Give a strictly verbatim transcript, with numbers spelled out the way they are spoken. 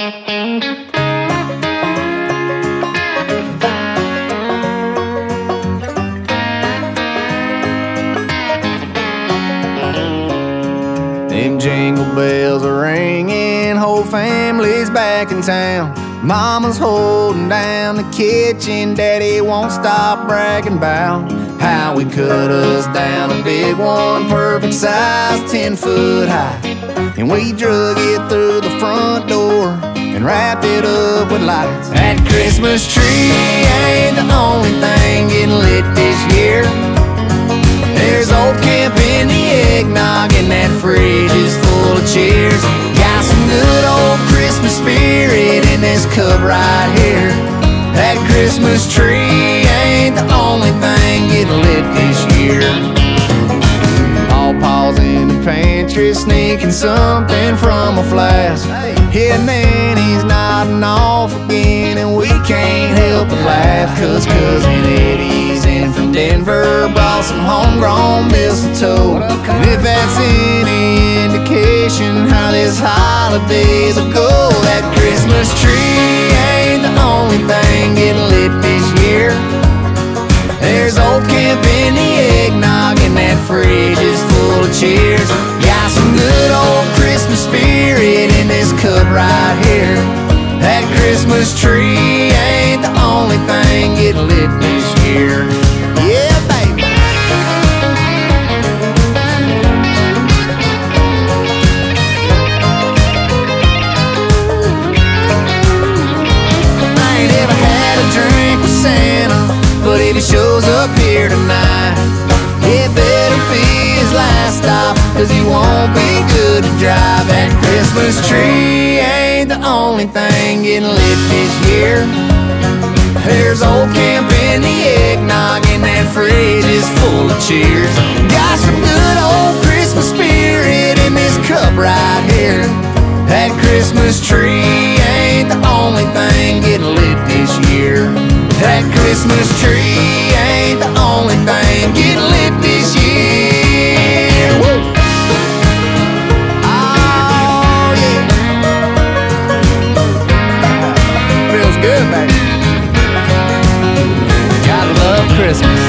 Them jingle bells are ringing, whole family's back in town. Mama's holding down the kitchen, Daddy won't stop bragging about how we cut us down a big one, perfect size, ten foot high. And we drug it through the front door and wrapped it up with lights. That Christmas tree ain't the only thing getting lit this year. There's old camp in the eggnog, and that fridge is full of cheers. Got some good old Christmas spirit in this cup right here. That Christmas tree ain't the only thing getting lit this year. All paws in the pantry, sneaking something from a flask. Yeah, and then he's nodding off again, and we can't help but laugh, cause Cousin Eddie's in from Denver, brought some homegrown mistletoe. And if that's any indication how this holidays will go, that Christmas tree ain't the only thing getting lit this year. There's old camp in the eggnog, and that fridge is full of cheers. Got some good old Christmas spirit in this cup right here. That Christmas tree ain't the only thing getting lit this year. Yeah, baby. I ain't ever had a drink with Santa, but if he shows up here tonight, it better be his last stop, cause he won't be good to drive. That Christmas tree ain't the only thing getting lit this year. There's old camp in the eggnog, and that fridge is full of cheers. Got some good old Christmas spirit in this cup right here. That Christmas tree ain't the only thing getting lit this year. That Christmas tree ain't the only thing getting lit this year. Woo! Oh, yeah. Feels good, baby. Gotta love Christmas.